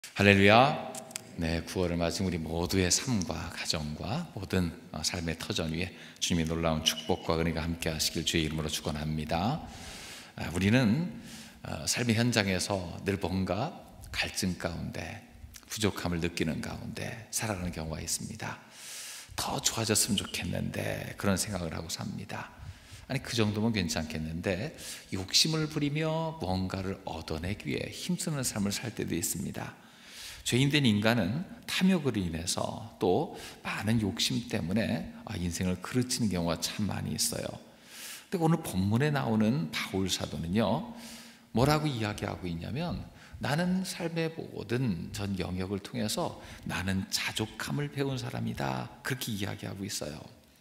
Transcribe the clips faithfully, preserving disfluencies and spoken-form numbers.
할렐루야. 네, 구월을 맞은 우리 모두의 삶과 가정과 모든 삶의 터전 위에 주님의 놀라운 축복과 은혜가 함께 하시길 주의 이름으로 축원합니다. 우리는 삶의 현장에서 늘 뭔가 갈증 가운데, 부족함을 느끼는 가운데 살아가는 경우가 있습니다. 더 좋아졌으면 좋겠는데 그런 생각을 하고 삽니다. 아니, 그 정도면 괜찮겠는데 욕심을 부리며 뭔가를 얻어내기 위해 힘쓰는 삶을 살 때도 있습니다. 죄인된 인간은 탐욕으로 인해서 또 많은 욕심 때문에 인생을 그르치는 경우가 참 많이 있어요. 근데 오늘 본문에 나오는 바울 사도는요, 뭐라고 이야기하고 있냐면, 나는 삶의 모든 전 영역을 통해서 나는 자족함을 배운 사람이다, 그렇게 이야기하고 있어요.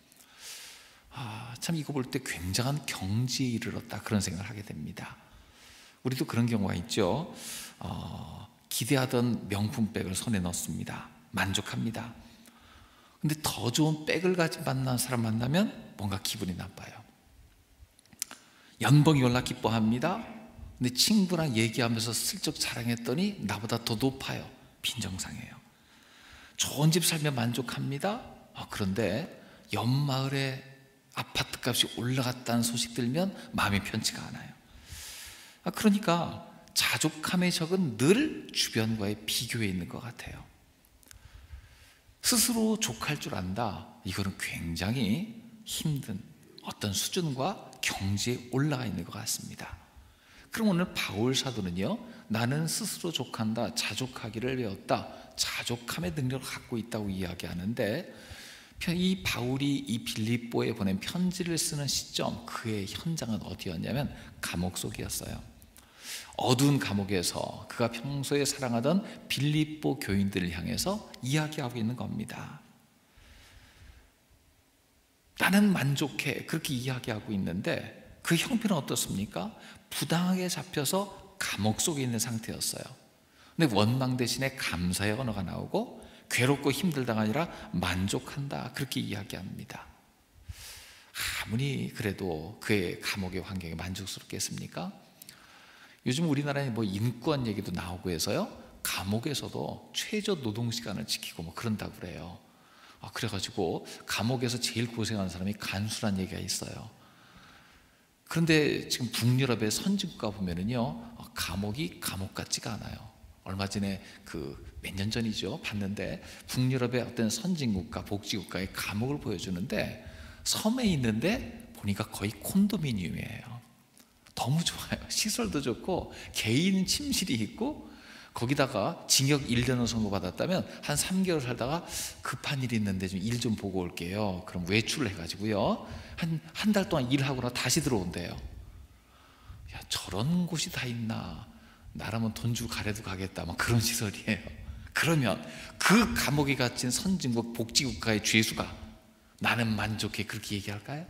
아, 참 이거 볼 때 굉장한 경지에 이르렀다, 그런 생각을 하게 됩니다. 우리도 그런 경우가 있죠. 어, 기대하던 명품백을 손에 넣습니다. 만족합니다. 근데 더 좋은 백을 가진 만난 사람 만나면 뭔가 기분이 나빠요. 연봉이 올라 기뻐합니다. 근데 친구랑 얘기하면서 슬쩍 자랑했더니 나보다 더 높아요. 빈정상해요. 좋은 집 살면 만족합니다. 아, 그런데 옆마을에 아파트값이 올라갔다는 소식 들면 마음이 편치가 않아요. 아, 그러니까 자족함의 적은 늘 주변과의 비교에 있는 것 같아요. 스스로 족할 줄 안다, 이거는 굉장히 힘든 어떤 수준과 경지에 올라가 있는 것 같습니다. 그럼 오늘 바울 사도는요, 나는 스스로 족한다, 자족하기를 배웠다, 자족함의 능력을 갖고 있다고 이야기하는데, 이 바울이 이 빌립보에 보낸 편지를 쓰는 시점, 그의 현장은 어디였냐면 감옥 속이었어요. 어두운 감옥에서 그가 평소에 사랑하던 빌립보 교인들을 향해서 이야기하고 있는 겁니다. 나는 만족해, 그렇게 이야기하고 있는데 그 형편은 어떻습니까? 부당하게 잡혀서 감옥 속에 있는 상태였어요. 근데 원망 대신에 감사의 언어가 나오고, 괴롭고 힘들다가 아니라 만족한다, 그렇게 이야기합니다. 아무리 그래도 그의 감옥의 환경이 만족스럽겠습니까? 요즘 우리나라에 뭐 인권 얘기도 나오고 해서요, 감옥에서도 최저 노동시간을 지키고 뭐 그런다고 그래요. 아, 그래가지고 감옥에서 제일 고생하는 사람이 간수란 얘기가 있어요. 그런데 지금 북유럽의 선진국가 보면은요, 감옥이 감옥 같지가 않아요. 얼마 전에 그 몇 년 전이죠, 봤는데 북유럽의 어떤 선진국가, 복지국가의 감옥을 보여주는데 섬에 있는데 보니까 거의 콘도미니엄이에요. 너무 좋아요. 시설도 좋고 개인 침실이 있고, 거기다가 징역 일 년을 선고받았다면 한 삼 개월 살다가 급한 일이 있는데 좀 일 좀 보고 올게요, 그럼 외출을 해가지고요 한 한 달 동안 일하고 나 다시 들어온대요. 야, 저런 곳이 다 있나, 나라면 돈 주고 가래도 가겠다, 막 그런 시설이에요. 그러면 그 감옥에 갇힌 선진국 복지국가의 죄수가 나는 만족해, 그렇게 얘기할까요?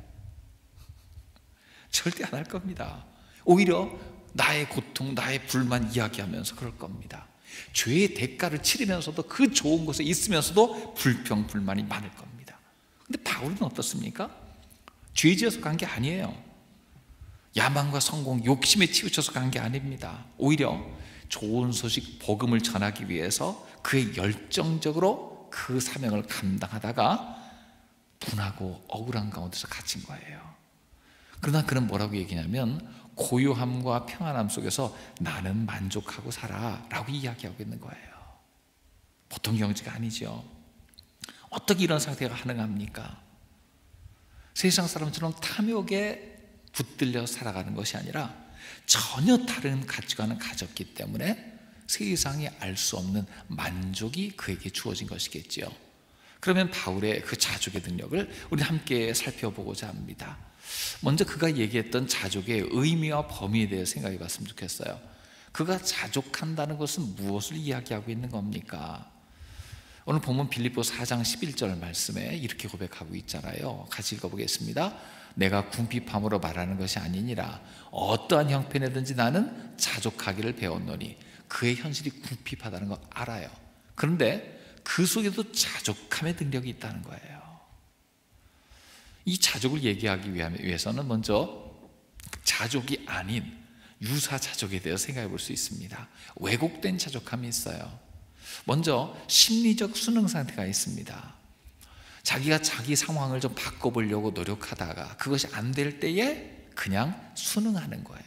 절대 안 할 겁니다. 오히려 나의 고통, 나의 불만 이야기하면서 그럴 겁니다. 죄의 대가를 치르면서도 그 좋은 곳에 있으면서도 불평, 불만이 많을 겁니다. 근데 바울은 어떻습니까? 죄 지어서 간 게 아니에요. 야망과 성공, 욕심에 치우쳐서 간 게 아닙니다. 오히려 좋은 소식, 복음을 전하기 위해서 그의 열정적으로 그 사명을 감당하다가 분하고 억울한 가운데서 갇힌 거예요. 그러나 그는 뭐라고 얘기냐면, 고요함과 평안함 속에서 나는 만족하고 살아, 라고 이야기하고 있는 거예요. 보통 경지가 아니죠. 어떻게 이런 상태가 가능합니까? 세상 사람처럼 탐욕에 붙들려 살아가는 것이 아니라 전혀 다른 가치관을 가졌기 때문에 세상이 알 수 없는 만족이 그에게 주어진 것이겠지요. 그러면 바울의 그 자족의 능력을 우리 함께 살펴보고자 합니다. 먼저 그가 얘기했던 자족의 의미와 범위에 대해 생각해 봤으면 좋겠어요. 그가 자족한다는 것은 무엇을 이야기하고 있는 겁니까? 오늘 본문 빌립보 사 장 십일 절 말씀에 이렇게 고백하고 있잖아요. 같이 읽어보겠습니다. 내가 궁핍함으로 말하는 것이 아니니라, 어떠한 형편이든지 나는 자족하기를 배웠노니. 그의 현실이 궁핍하다는 거 알아요. 그런데 그 속에도 자족함의 능력이 있다는 거예요. 이 자족을 얘기하기 위해서는 먼저 자족이 아닌 유사 자족에 대해서 생각해 볼 수 있습니다. 왜곡된 자족함이 있어요. 먼저 심리적 수능 상태가 있습니다. 자기가 자기 상황을 좀 바꿔보려고 노력하다가 그것이 안 될 때에 그냥 순응하는 거예요.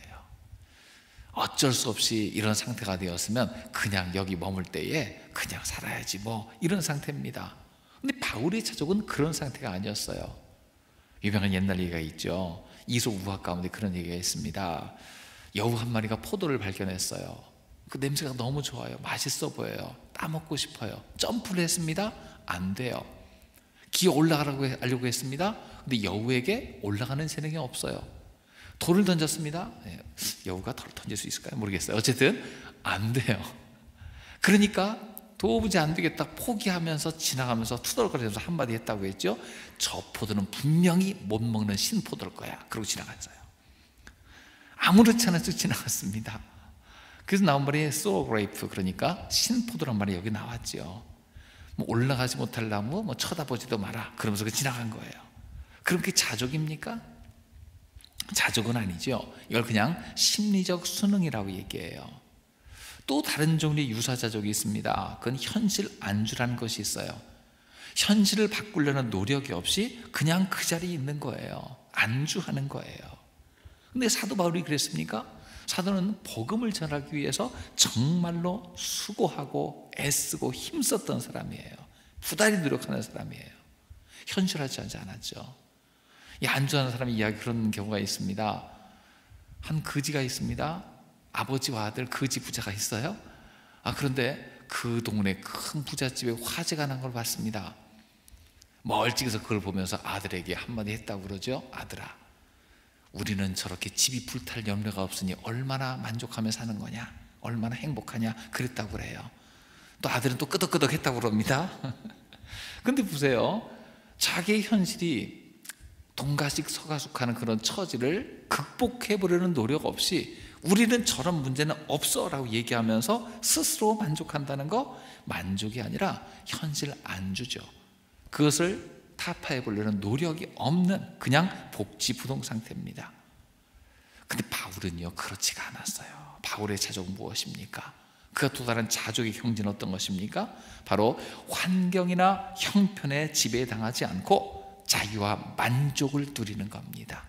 어쩔 수 없이 이런 상태가 되었으면 그냥 여기 머물 때에 그냥 살아야지 뭐 이런 상태입니다. 근데 바울의 자족은 그런 상태가 아니었어요. 유명한 옛날 얘기가 있죠. 이솝우화 가운데 그런 얘기가 있습니다. 여우 한 마리가 포도를 발견했어요. 그 냄새가 너무 좋아요. 맛있어 보여요. 따먹고 싶어요. 점프를 했습니다. 안 돼요. 기어 올라가라고 하려고 했습니다. 근데 여우에게 올라가는 재능이 없어요. 돌을 던졌습니다. 네, 여우가 돌을 던질 수 있을까요? 모르겠어요. 어쨌든 안 돼요. 그러니까 도무지 안 되겠다 포기하면서 지나가면서 투덜거리면서 한마디 했다고 했죠. 저 포도는 분명히 못 먹는 신포도일 거야. 그러고 지나갔어요. 아무렇지 않아서 지나갔습니다. 그래서 나온 말이 소어 그레이프, 그러니까 신포도란 말이 여기 나왔죠. 뭐 올라가지 못할 나무 뭐 쳐다보지도 마라 그러면서 지나간 거예요. 그럼 그게 자족입니까? 자족은 아니죠. 이걸 그냥 심리적 수능이라고 얘기해요. 또 다른 종류의 유사자족이 있습니다. 그건 현실 안주라는 것이 있어요. 현실을 바꾸려는 노력이 없이 그냥 그 자리에 있는 거예요. 안주하는 거예요. 근데 사도 바울이 그랬습니까? 사도는 복음을 전하기 위해서 정말로 수고하고 애쓰고 힘썼던 사람이에요. 부단히 노력하는 사람이에요. 현실하지 않았죠. 이 안주하는 사람이 이야기 그런 경우가 있습니다. 한 거지가 있습니다. 아버지와 아들 거지 부자가 있어요. 아, 그런데 그 동네 큰 부잣집에 화재가 난 걸 봤습니다. 멀찍이서 그걸 보면서 아들에게 한마디 했다고 그러죠. 아들아, 우리는 저렇게 집이 불탈 염려가 없으니 얼마나 만족하며 사는 거냐, 얼마나 행복하냐 그랬다고 그래요. 또 아들은 또 끄덕끄덕 했다고 그럽니다. 근데 보세요, 자기의 현실이 동가식 서가숙하는 그런 처지를 극복해보려는 노력 없이 우리는 저런 문제는 없어 라고 얘기하면서 스스로 만족한다는 거, 만족이 아니라 현실 안주죠. 그것을 타파해보려는 노력이 없는 그냥 복지부동 상태입니다. 근데 바울은요 그렇지가 않았어요. 바울의 자족은 무엇입니까? 그가 또 다른 자족의 형제는 어떤 것입니까? 바로 환경이나 형편에 지배당하지 않고 자유와 만족을 누리는 겁니다.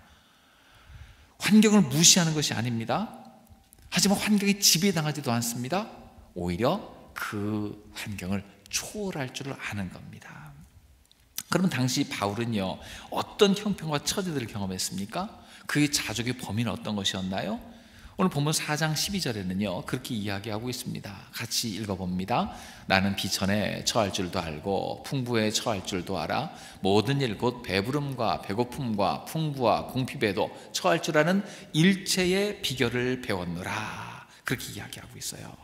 환경을 무시하는 것이 아닙니다. 하지만 환경에 지배당하지도 않습니다. 오히려 그 환경을 초월할 줄 아는 겁니다. 그러면 당시 바울은요 어떤 형편과 처지들을 경험했습니까? 그의 자족의 범위는 어떤 것이었나요? 오늘 본문 사 장 십이 절에는요 그렇게 이야기하고 있습니다. 같이 읽어봅니다. 나는 비천에 처할 줄도 알고 풍부에 처할 줄도 알아. 모든 일 곧 배부름과 배고픔과 풍부와 궁핍에도 처할 줄 아는 일체의 비결을 배웠노라. 그렇게 이야기하고 있어요.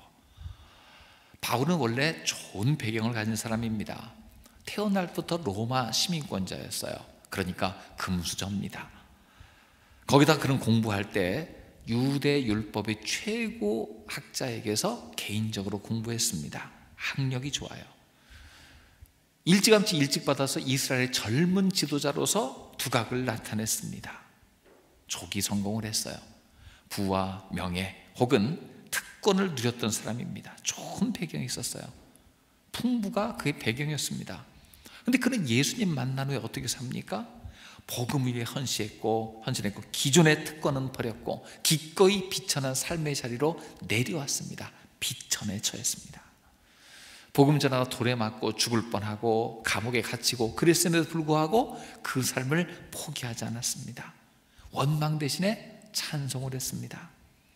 바울은 원래 좋은 배경을 가진 사람입니다. 태어날 때부터 로마 시민권자였어요. 그러니까 금수저입니다. 거기다 그런 공부할 때 유대 율법의 최고 학자에게서 개인적으로 공부했습니다. 학력이 좋아요. 일찌감치 일찍 받아서 이스라엘의 젊은 지도자로서 두각을 나타냈습니다. 조기 성공을 했어요. 부와 명예 혹은 특권을 누렸던 사람입니다. 좋은 배경이 있었어요. 풍부가 그의 배경이었습니다. 그런데 그는 예수님 만난 후에 어떻게 삽니까? 복음 위에 헌신했고 헌신했고 기존의 특권은 버렸고 기꺼이 비천한 삶의 자리로 내려왔습니다. 비천에 처했습니다. 복음 전하다 돌에 맞고 죽을 뻔하고 감옥에 갇히고 그랬음에도 불구하고 그 삶을 포기하지 않았습니다. 원망 대신에 찬송을 했습니다.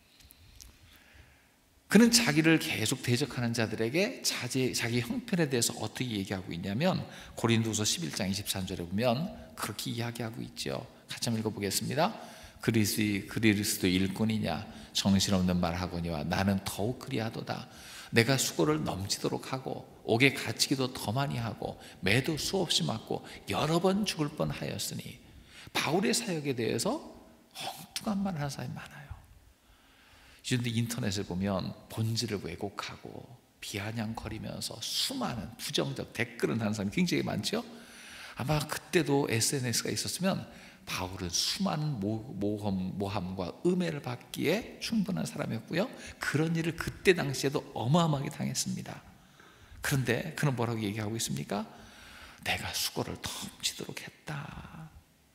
그는 자기를 계속 대적하는 자들에게 자기, 자기 형편에 대해서 어떻게 얘기하고 있냐면 고린도서 십일 장 이십삼 절에 보면 그렇게 이야기하고 있죠. 같이 한번 읽어보겠습니다. 그리스도, 그리스도 일꾼이냐 정신없는 말하거니와 나는 더욱 그리하도다. 내가 수고를 넘치도록 하고 옥에 갇히기도 더 많이 하고 매도 수없이 맞고 여러 번 죽을 뻔하였으니. 바울의 사역에 대해서 엉뚱한 말 하는 사람이 많아요. 그런데 인터넷을 보면 본질을 왜곡하고 비아냥거리면서 수많은 부정적 댓글을 하는 사람이 굉장히 많죠. 아마 그때도 에스엔에스가 있었으면 바울은 수많은 모험, 모함과 음해를 받기에 충분한 사람이었고요, 그런 일을 그때 당시에도 어마어마하게 당했습니다. 그런데 그는 뭐라고 얘기하고 있습니까? 내가 수고를 넘치도록 했다.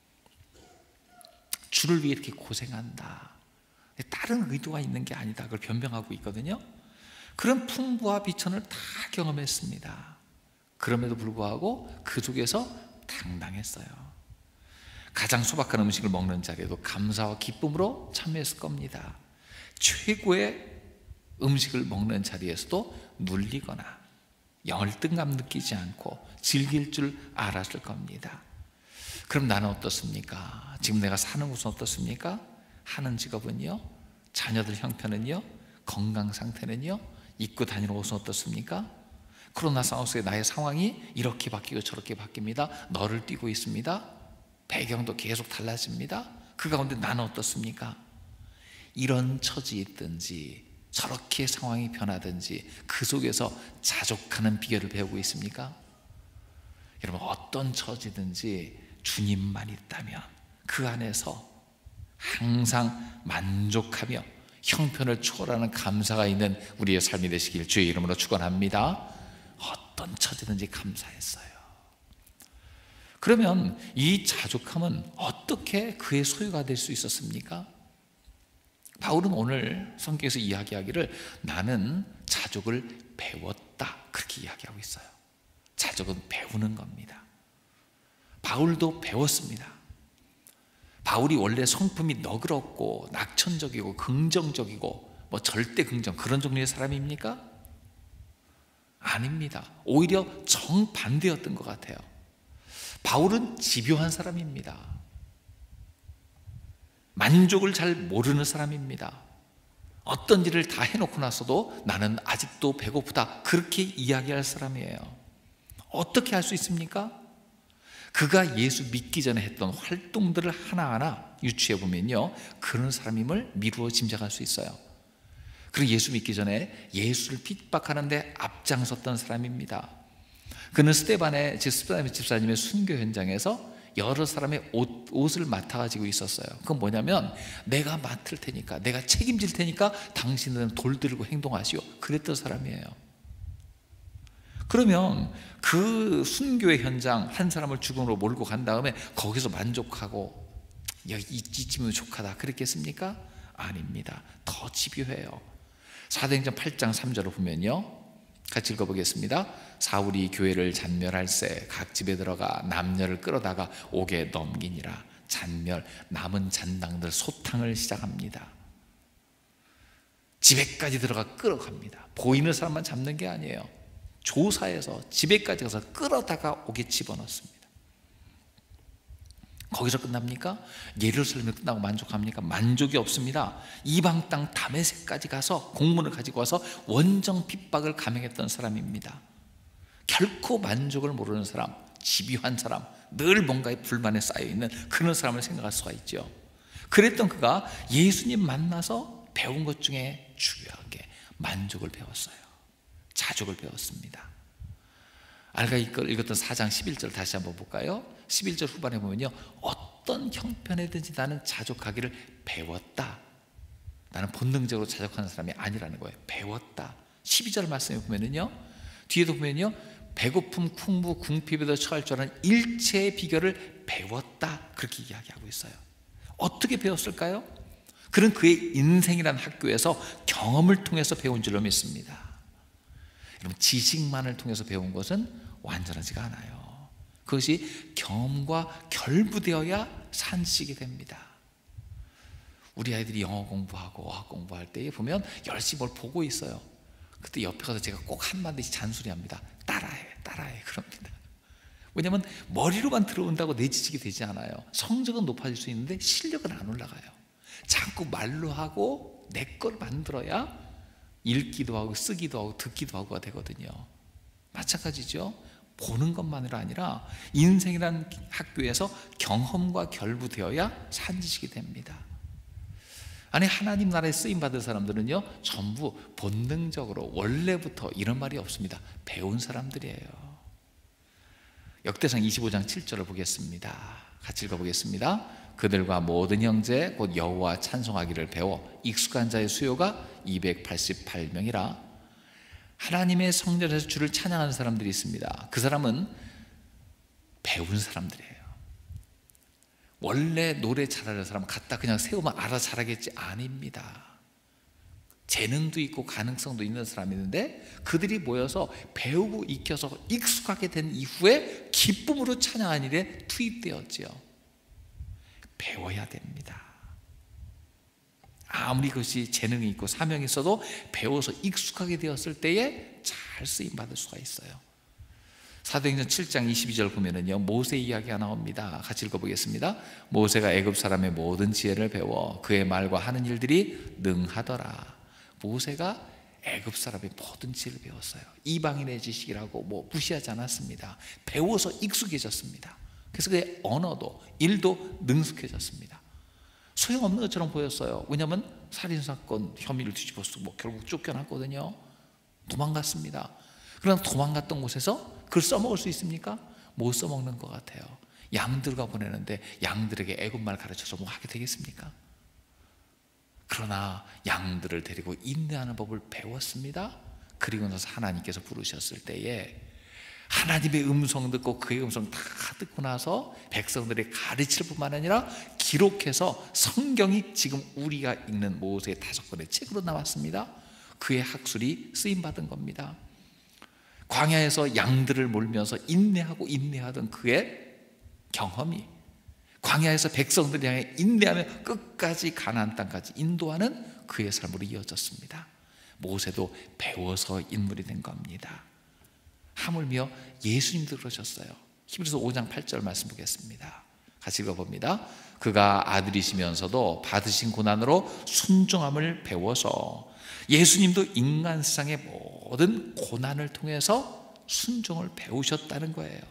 주를 위해 이렇게 고생한다. 다른 의도가 있는 게 아니다. 그걸 변명하고 있거든요. 그런 풍부와 비천을 다 경험했습니다. 그럼에도 불구하고 그 속에서 당당했어요. 가장 소박한 음식을 먹는 자리에도 감사와 기쁨으로 참여했을 겁니다. 최고의 음식을 먹는 자리에서도 눌리거나 열등감 느끼지 않고 즐길 줄 알았을 겁니다. 그럼 나는 어떻습니까? 지금 내가 사는 곳은 어떻습니까? 하는 직업은요? 자녀들 형편은요? 건강 상태는요? 입고 다니는 옷은 어떻습니까? 코로나 상황 속에 나의 상황이 이렇게 바뀌고 저렇게 바뀝니다. 너를 띄고 있습니다. 배경도 계속 달라집니다. 그 가운데 나는 어떻습니까? 이런 처지에 있든지 저렇게 상황이 변하든지 그 속에서 자족하는 비결을 배우고 있습니까? 여러분, 어떤 처지든지 주님만 있다면 그 안에서 항상 만족하며 형편을 초월하는 감사가 있는 우리의 삶이 되시길 주의 이름으로 축원합니다. 어떤 처지든지 감사했어요. 그러면 이 자족함은 어떻게 그의 소유가 될 수 있었습니까? 바울은 오늘 성경에서 이야기하기를 나는 자족을 배웠다, 그렇게 이야기하고 있어요. 자족은 배우는 겁니다. 바울도 배웠습니다. 바울이 원래 성품이 너그럽고 낙천적이고 긍정적이고 뭐 절대 긍정 그런 종류의 사람입니까? 아닙니다. 오히려 정반대였던 것 같아요. 바울은 집요한 사람입니다. 만족을 잘 모르는 사람입니다. 어떤 일을 다 해놓고 나서도 나는 아직도 배고프다, 그렇게 이야기할 사람이에요. 어떻게 할 수 있습니까? 그가 예수 믿기 전에 했던 활동들을 하나하나 유추해 보면요, 그런 사람임을 미루어 짐작할 수 있어요. 그리고 예수 믿기 전에 예수를 핍박하는데 앞장섰던 사람입니다. 그는 스데반의, 즉 스데반 집사님의 순교 현장에서 여러 사람의 옷, 옷을 맡아가지고 있었어요. 그건 뭐냐면 내가 맡을 테니까, 내가 책임질 테니까 당신들은 돌 들고 행동하시오, 그랬던 사람이에요. 그러면 그 순교의 현장 한 사람을 죽음으로 몰고 간 다음에 거기서 만족하고 여기 이쯤이면 족하다 그랬겠습니까? 아닙니다. 더 집요해요. 사도행전 팔 장 삼 절을 보면요, 같이 읽어보겠습니다. 사울이 교회를 잔멸할새 각 집에 들어가 남녀를 끌어다가 옥에 넘기니라. 잔멸, 남은 잔당들 소탕을 시작합니다. 집에까지 들어가 끌어갑니다. 보이는 사람만 잡는 게 아니에요. 조사해서 집에까지 가서 끌어다가 옥에 집어넣습니다. 거기서 끝납니까? 예루살렘에 끝나고 만족합니까? 만족이 없습니다. 이방 땅 다메섹까지 가서 공문을 가지고 와서 원정 핍박을 감행했던 사람입니다. 결코 만족을 모르는 사람, 집요한 사람, 늘 뭔가에 불만에 쌓여있는 그런 사람을 생각할 수가 있죠. 그랬던 그가 예수님 만나서 배운 것 중에 중요하게 만족을 배웠어요. 자족을 배웠습니다. 알가 읽었던 사 장 십일 절 다시 한번 볼까요? 십일 절 후반에 보면요, 어떤 형편에든지 나는 자족하기를 배웠다. 나는 본능적으로 자족하는 사람이 아니라는 거예요. 배웠다. 십이 절 말씀에 보면은요, 뒤에도 보면요, 배고픔, 풍부, 궁핍에도 처할 줄 아는 일체의 비결을 배웠다, 그렇게 이야기하고 있어요. 어떻게 배웠을까요? 그는 그의 인생이라는 학교에서 경험을 통해서 배운 줄로 믿습니다. 여러분, 지식만을 통해서 배운 것은 완전하지가 않아요. 그것이 경험과 결부되어야 산식이 됩니다. 우리 아이들이 영어 공부하고 어학 공부할 때 보면 열심히 뭘 보고 있어요. 그때 옆에 가서 제가 꼭 한마디씩 잔소리합니다. 따라해, 따라해, 그럽니다. 왜냐하면 머리로만 들어온다고 내 지식이 되지 않아요. 성적은 높아질 수 있는데 실력은 안 올라가요. 자꾸 말로 하고 내 걸 만들어야 읽기도 하고 쓰기도 하고 듣기도 하고가 되거든요. 마찬가지죠. 보는 것만으로 아니라 인생이라는 학교에서 경험과 결부되어야 산지식이 됩니다. 아니, 하나님 나라에 쓰임받을 사람들은요, 전부 본능적으로 원래부터 이런 말이 없습니다. 배운 사람들이에요. 역대상 이십오 장 칠 절을 보겠습니다. 같이 읽어보겠습니다. 그들과 모든 형제 곧 여호와 찬송하기를 배워 익숙한 자의 수요가 이백팔십팔 명이라. 하나님의 성전에서 주를 찬양하는 사람들이 있습니다. 그 사람은 배운 사람들이에요. 원래 노래 잘하는 사람 갖다 그냥 세우면 알아 잘하겠지? 아닙니다. 재능도 있고 가능성도 있는 사람이 있는데 그들이 모여서 배우고 익혀서 익숙하게 된 이후에 기쁨으로 찬양하는 일에 투입되었지요. 배워야 됩니다. 아무리 그것이 재능이 있고 사명이 있어도 배워서 익숙하게 되었을 때에 잘 쓰임받을 수가 있어요. 사도행전 칠 장 이십이 절 보면은요, 모세 이야기가 나옵니다. 같이 읽어보겠습니다. 모세가 애굽 사람의 모든 지혜를 배워 그의 말과 하는 일들이 능하더라. 모세가 애굽 사람의 모든 지혜를 배웠어요. 이방인의 지식이라고 뭐 무시하지 않았습니다. 배워서 익숙해졌습니다. 그래서 그의 언어도 일도 능숙해졌습니다. 소용없는 것처럼 보였어요. 왜냐하면 살인사건 혐의를 뒤집어 쓰고 뭐 결국 쫓겨났거든요. 도망갔습니다. 그러나 도망갔던 곳에서 그걸 써먹을 수 있습니까? 못 써먹는 것 같아요. 양들과 보내는데 양들에게 애굽말 가르쳐서 뭐 하게 되겠습니까? 그러나 양들을 데리고 인내하는 법을 배웠습니다. 그리고 나서 하나님께서 부르셨을 때에 하나님의 음성 듣고 그의 음성 다 듣고 나서 백성들의 가르칠 뿐만 아니라 기록해서 성경이 지금 우리가 읽는 모세의 다섯 권의 책으로 나왔습니다. 그의 학술이 쓰임받은 겁니다. 광야에서 양들을 몰면서 인내하고 인내하던 그의 경험이 광야에서 백성들을 향해 인내하며 끝까지 가나안 땅까지 인도하는 그의 삶으로 이어졌습니다. 모세도 배워서 인물이 된 겁니다. 하물며 예수님도 그러셨어요. 히브리서 오 장 팔 절 말씀 보겠습니다. 같이 읽어봅니다. 그가 아들이시면서도 받으신 고난으로 순종함을 배워서 예수님도 인간 세상의 모든 고난을 통해서 순종을 배우셨다는 거예요.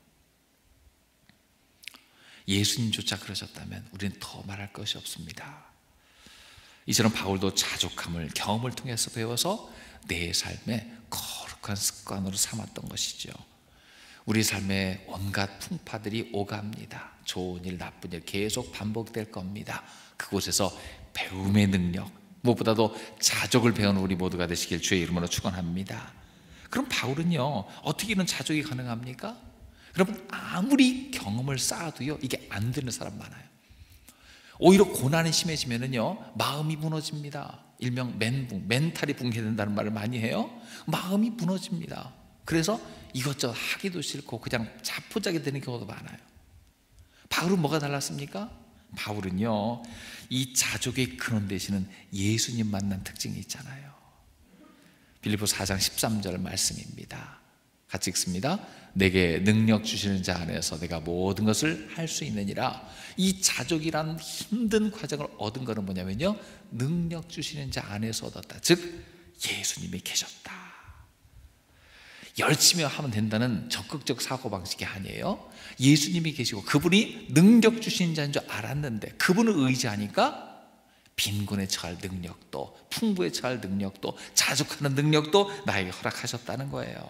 예수님조차 그러셨다면 우리는 더 말할 것이 없습니다. 이처럼 바울도 자족함을 경험을 통해서 배워서 내 삶에 거룩한 습관으로 삼았던 것이죠. 우리 삶에 온갖 풍파들이 오갑니다. 좋은 일, 나쁜 일 계속 반복될 겁니다. 그곳에서 배움의 능력, 무엇보다도 자족을 배우는 우리 모두가 되시길 주의 이름으로 축원합니다. 그럼 바울은요, 어떻게 이런 자족이 가능합니까? 여러분, 아무리 경험을 쌓아도요, 이게 안 되는 사람 많아요. 오히려 고난이 심해지면은요, 마음이 무너집니다. 일명 멘붕, 멘탈이 붕괴된다는 말을 많이 해요. 마음이 무너집니다. 그래서 이것저것 하기도 싫고 그냥 자포자기 되는 경우도 많아요. 바울은 뭐가 달랐습니까? 바울은요, 이 자족의 근원 되시는 예수님 만난 특징이 있잖아요. 빌립보서 사 장 십삼 절 말씀입니다. 같이 읽습니다. 내게 능력 주시는 자 안에서 내가 모든 것을 할 수 있느니라. 이 자족이란 힘든 과정을 얻은 것은 뭐냐면요, 능력 주시는 자 안에서 얻었다. 즉 예수님이 계셨다. 열심히 하면 된다는 적극적 사고방식이 아니에요. 예수님이 계시고 그분이 능력 주시는 자인 줄 알았는데 그분을 의지하니까 빈곤에 처할 능력도, 풍부에 처할 능력도, 자족하는 능력도 나에게 허락하셨다는 거예요.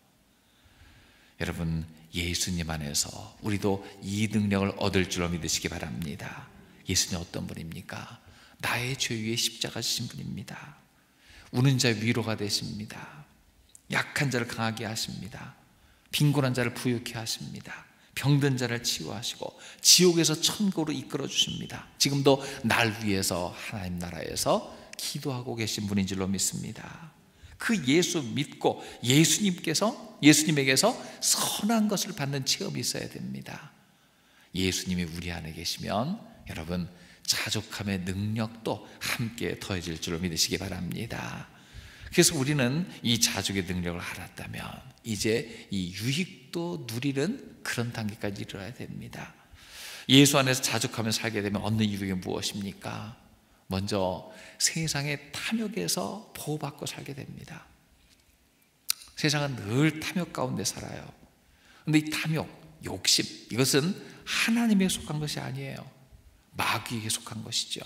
여러분, 예수님 안에서 우리도 이 능력을 얻을 줄로 믿으시기 바랍니다. 예수님 어떤 분입니까? 나의 죄 위에 십자가 지신 분입니다. 우는 자 위로가 되십니다. 약한 자를 강하게 하십니다. 빈곤한 자를 부유케 하십니다. 병든 자를 치유하시고 지옥에서 천국으로 이끌어 주십니다. 지금도 날 위해서 하나님 나라에서 기도하고 계신 분인 줄로 믿습니다. 그 예수 믿고 예수님께서 예수님에게서 선한 것을 받는 체험이 있어야 됩니다. 예수님이 우리 안에 계시면 여러분, 자족함의 능력도 함께 더해질 줄로 믿으시기 바랍니다. 그래서 우리는 이 자족의 능력을 알았다면 이제 이 유익도 누리는 그런 단계까지 이르러야 됩니다. 예수 안에서 자족하며 살게 되면 얻는 유익이 무엇입니까? 먼저 세상의 탐욕에서 보호받고 살게 됩니다. 세상은 늘 탐욕 가운데 살아요. 그런데 이 탐욕, 욕심, 이것은 하나님에 속한 것이 아니에요. 마귀에게 속한 것이죠.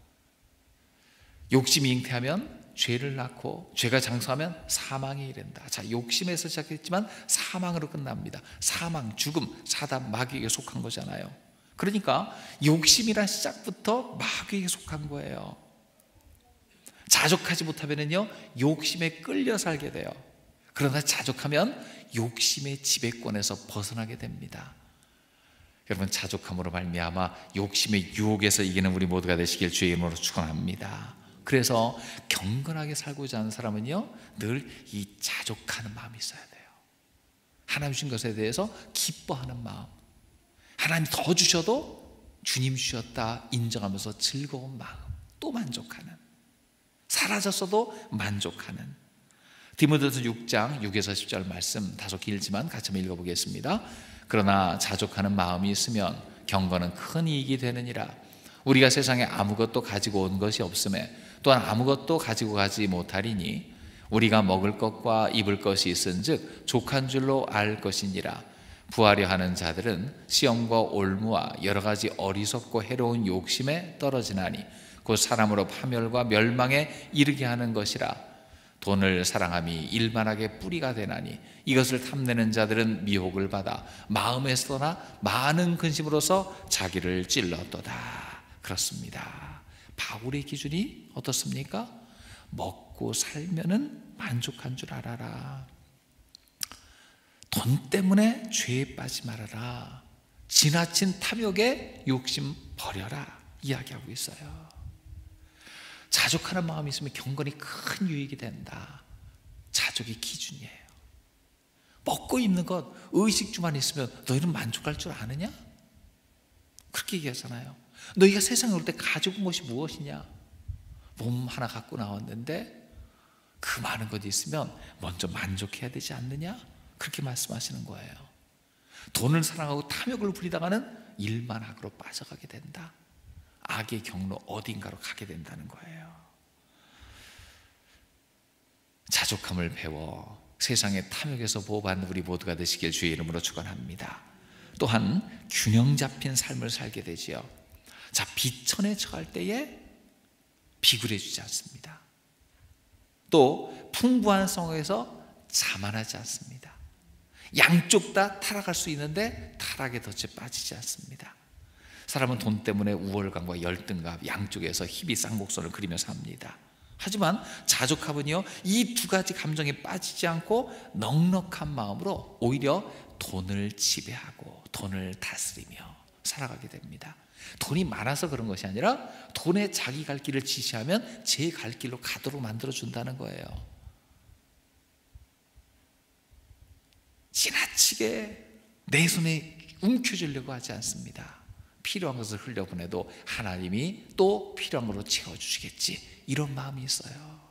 욕심이 잉태하면 죄를 낳고 죄가 장수하면 사망에 이른다. 자, 욕심에서 시작했지만 사망으로 끝납니다. 사망, 죽음, 사단, 마귀에게 속한 거잖아요. 그러니까 욕심이란 시작부터 마귀에게 속한 거예요. 자족하지 못하면요, 욕심에 끌려 살게 돼요. 그러나 자족하면 욕심의 지배권에서 벗어나게 됩니다. 여러분, 자족함으로 말미암아 욕심의 유혹에서 이기는 우리 모두가 되시길 주의 이름으로 축원합니다. 그래서 경건하게 살고자 하는 사람은요, 늘 이 자족하는 마음이 있어야 돼요. 하나님 주신 것에 대해서 기뻐하는 마음, 하나님 더 주셔도 주님 주셨다 인정하면서 즐거운 마음, 또 만족하는, 사라졌어도 만족하는. 디모데후서 육 장 육에서 십 절 말씀 다소 길지만 같이 한번 읽어보겠습니다. 그러나 자족하는 마음이 있으면 경건은 큰 이익이 되느니라. 우리가 세상에 아무것도 가지고 온 것이 없음에 또한 아무것도 가지고 가지 못하리니 우리가 먹을 것과 입을 것이 있은즉 족한 줄로 알 것이니라. 부하려 하는 자들은 시험과 올무와 여러 가지 어리석고 해로운 욕심에 떨어지나니 곧 사람으로 파멸과 멸망에 이르게 하는 것이라. 돈을 사랑함이 일만하게 뿌리가 되나니 이것을 탐내는 자들은 미혹을 받아 마음에서 떠나 많은 근심으로서 자기를 찔렀도다. 그렇습니다. 바울의 기준이 어떻습니까? 먹고 살면은 만족한 줄 알아라. 돈 때문에 죄에 빠지 말아라. 지나친 탐욕에 욕심 버려라 이야기하고 있어요. 자족하는 마음이 있으면 경건이 큰 유익이 된다. 자족의 기준이에요. 먹고 입는 것, 의식주만 있으면 너희는 만족할 줄 아느냐? 그렇게 얘기하잖아요. 너희가 세상에 올 때 가지고 온 것이 무엇이냐? 몸 하나 갖고 나왔는데 그 많은 것이 있으면 먼저 만족해야 되지 않느냐? 그렇게 말씀하시는 거예요. 돈을 사랑하고 탐욕을 부리다가는 일만학으로 빠져가게 된다. 악의 경로 어딘가로 가게 된다는 거예요. 자족함을 배워 세상의 탐욕에서 보호받는 우리 모두가 되시길 주의 이름으로 축원합니다. 또한 균형 잡힌 삶을 살게 되지요. 자, 비천에 처할 때에 비굴해지지 않습니다. 또 풍부한 성에서 자만하지 않습니다. 양쪽 다 타락할 수 있는데 타락의 덫에 빠지지 않습니다. 사람은 돈 때문에 우월감과 열등감 양쪽에서 희비 쌍곡선을 그리며 삽니다. 하지만 자족함은요, 이 두 가지 감정에 빠지지 않고 넉넉한 마음으로 오히려 돈을 지배하고 돈을 다스리며 살아가게 됩니다. 돈이 많아서 그런 것이 아니라 돈에 자기 갈 길을 지시하면 제 갈 길로 가도록 만들어준다는 거예요. 지나치게 내 손에 움켜쥐려고 하지 않습니다. 필요한 것을 흘려보내도 하나님이 또 필요한 걸로 채워주시겠지, 이런 마음이 있어요.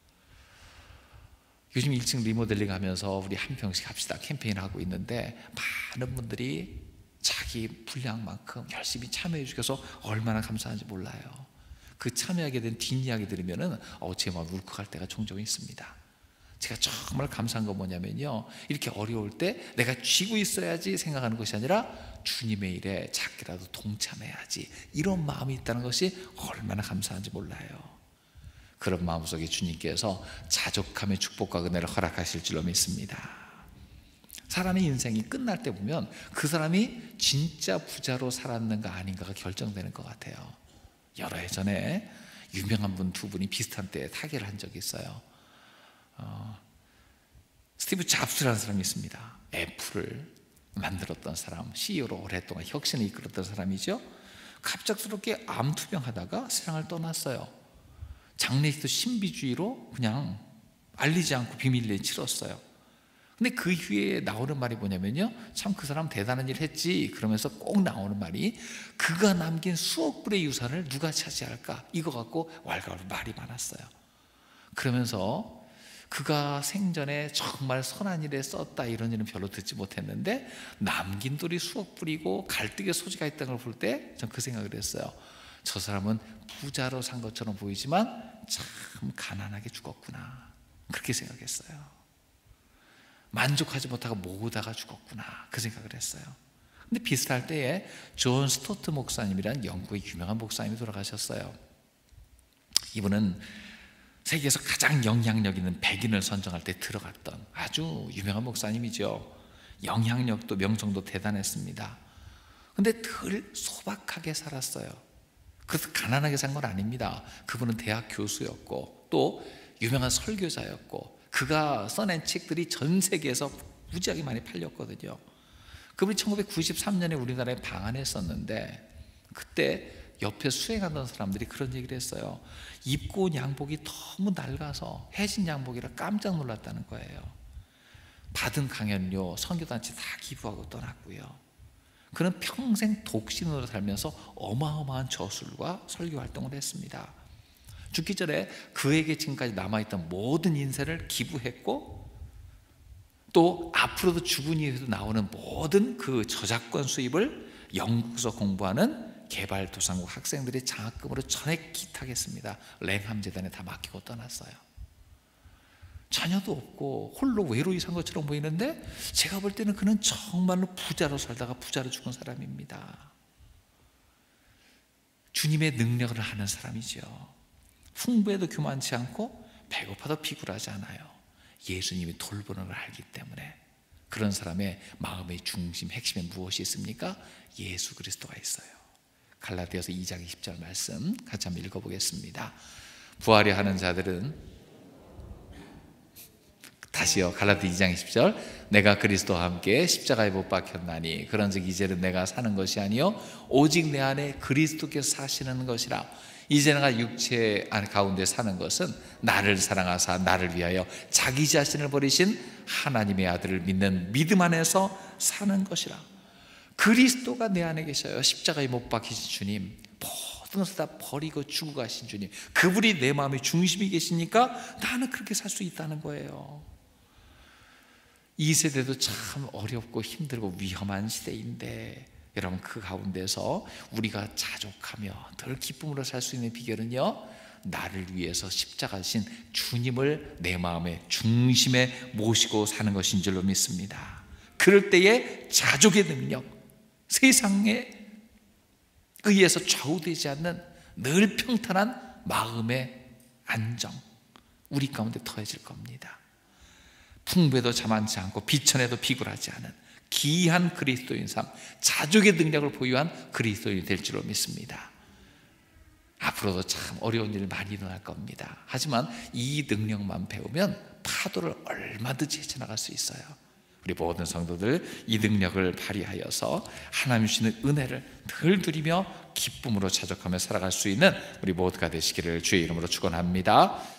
요즘 일 층 리모델링 하면서 우리 한 평씩 합시다 캠페인 하고 있는데 많은 분들이 자기 분량만큼 열심히 참여해 주셔서 얼마나 감사한지 몰라요. 그 참여하게 된 뒷이야기 들으면 어, 제 마음이 울컥할 때가 종종 있습니다. 제가 정말 감사한 건 뭐냐면요, 이렇게 어려울 때 내가 쥐고 있어야지 생각하는 것이 아니라 주님의 일에 작게라도 동참해야지, 이런 마음이 있다는 것이 얼마나 감사한지 몰라요. 그런 마음속에 주님께서 자족함의 축복과 은혜를 허락하실 줄로 믿습니다. 사람의 인생이 끝날 때 보면 그 사람이 진짜 부자로 살았는가 아닌가가 결정되는 것 같아요. 여러 해 전에 유명한 분 두 분이 비슷한 때에 타계를 한 적이 있어요. 어, 스티브 잡스라는 사람이 있습니다. 애플을 만들었던 사람, 씨이오로 오랫동안 혁신을 이끌었던 사람이죠. 갑작스럽게 암투병하다가 세상을 떠났어요. 장례식도 신비주의로 그냥 알리지 않고 비밀리에 치렀어요. 근데 그 후에 나오는 말이 뭐냐면요, 참 그 사람 대단한 일 했지, 그러면서 꼭 나오는 말이 그가 남긴 수억 불의 유산을 누가 차지할까, 이거 갖고 왈가왈부 말이 많았어요. 그러면서 그가 생전에 정말 선한 일에 썼다 이런 일은 별로 듣지 못했는데 남긴 돌이 수억 불이고 갈등의 소지가 있다는 걸 볼 때 전 그 생각을 했어요. 저 사람은 부자로 산 것처럼 보이지만 참 가난하게 죽었구나, 그렇게 생각했어요. 만족하지 못하고 모으다가 죽었구나, 그 생각을 했어요. 근데 비슷할 때에 존 스토트 목사님이라는 영국의 유명한 목사님이 돌아가셨어요. 이분은 세계에서 가장 영향력 있는 백인을 선정할 때 들어갔던 아주 유명한 목사님이죠. 영향력도 명성도 대단했습니다. 근데 늘 소박하게 살았어요. 그래서 가난하게 산 건 아닙니다. 그분은 대학 교수였고 또 유명한 설교자였고 그가 써낸 책들이 전 세계에서 무지하게 많이 팔렸거든요. 그분이 천구백구십삼 년에 우리나라에 방한했었는데 그때 옆에 수행하던 사람들이 그런 얘기를 했어요. 입고 온 양복이 너무 낡아서 해진 양복이라 깜짝 놀랐다는 거예요. 받은 강연료, 선교단체 다 기부하고 떠났고요. 그는 평생 독신으로 살면서 어마어마한 저술과 설교 활동을 했습니다. 죽기 전에 그에게 지금까지 남아있던 모든 인생을 기부했고, 또 앞으로도 죽은 이후에도 나오는 모든 그 저작권 수입을 영국에서 공부하는 개발도상국 학생들의 장학금으로 전액 기탁했습니다. 랭함재단에 다 맡기고 떠났어요. 자녀도 없고 홀로 외로이 산 것처럼 보이는데 제가 볼 때는 그는 정말로 부자로 살다가 부자로 죽은 사람입니다. 주님의 능력을 아는 사람이죠. 풍부해도 교만치 않고 배고파도 비굴하지 않아요. 예수님이 돌보는 걸 알기 때문에. 그런 사람의 마음의 중심, 핵심에 무엇이 있습니까? 예수 그리스도가 있어요. 갈라디아서 이 장 이십 절 말씀 같이 한번 읽어보겠습니다. 부활이 하는 자들은, 다시요, 갈라디아 이 장 이십 절, 내가 그리스도와 함께 십자가에 못 박혔나니 그런즉 이제는 내가 사는 것이 아니요 오직 내 안에 그리스도께서 사시는 것이라. 이제 내가 육체 가운데 사는 것은 나를 사랑하사 나를 위하여 자기 자신을 버리신 하나님의 아들을 믿는 믿음 안에서 사는 것이라. 그리스도가 내 안에 계셔요. 십자가에 못 박히신 주님, 모든 것을 다 버리고 죽어 가신 주님, 그분이 내 마음의 중심이 계시니까 나는 그렇게 살 수 있다는 거예요. 이 세대도 참 어렵고 힘들고 위험한 시대인데, 여러분 그 가운데서 우리가 자족하며 늘 기쁨으로 살 수 있는 비결은요, 나를 위해서 십자가신 주님을 내 마음의 중심에 모시고 사는 것인 줄로 믿습니다. 그럴 때에 자족의 능력, 세상에 의해서 좌우되지 않는 늘 평탄한 마음의 안정, 우리 가운데 더해질 겁니다. 풍부해도 자만치 않고 비천해도 비굴하지 않은 기이한 그리스도인 삶, 자족의 능력을 보유한 그리스도인이 될 줄로 믿습니다. 앞으로도 참 어려운 일 많이 일어날 겁니다. 하지만 이 능력만 배우면 파도를 얼마든지 헤쳐나갈 수 있어요. 우리 모든 성도들 이 능력을 발휘하여서 하나님 주시는 은혜를 늘 누리며 기쁨으로 자족하며 살아갈 수 있는 우리 모두가 되시기를 주의 이름으로 축원합니다.